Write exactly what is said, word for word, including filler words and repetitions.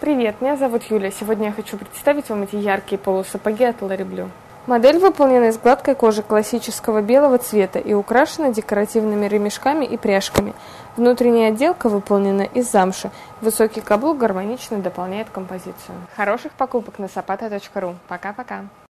Привет, меня зовут Юля. Сегодня я хочу представить вам эти яркие полусапоги от Лори Блю. Модель выполнена из гладкой кожи классического белого цвета и украшена декоративными ремешками и пряжками. Внутренняя отделка выполнена из замши. Высокий каблук гармонично дополняет композицию. Хороших покупок на сапата точка ру. Пока-пока.